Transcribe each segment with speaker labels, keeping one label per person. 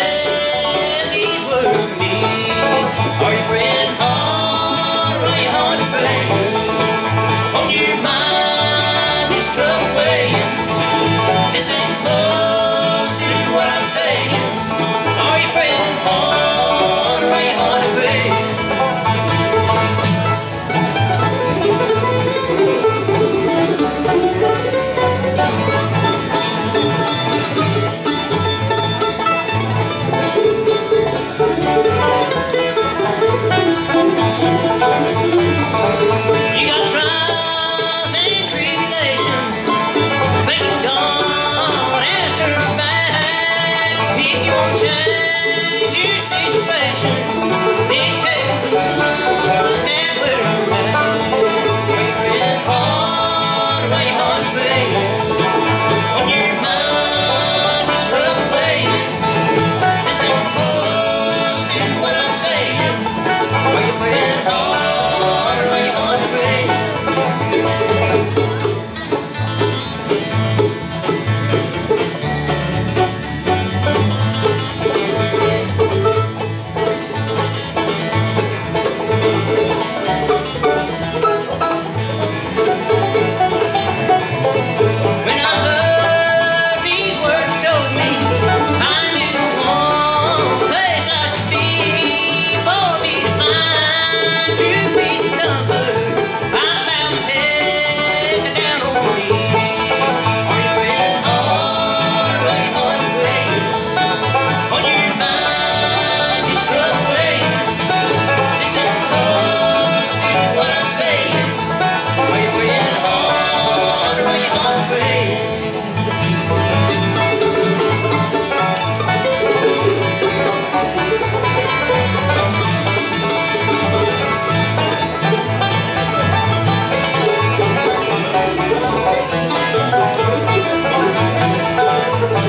Speaker 1: have these words for me? Are you praying hard or are you hard to pray? On your mind is trouble weighing. Listen close to what I'm saying. Are you praying hard or are you hard to pray?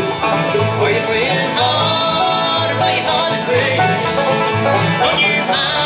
Speaker 1: Are you praying hard or are you hard to pray? On your mind.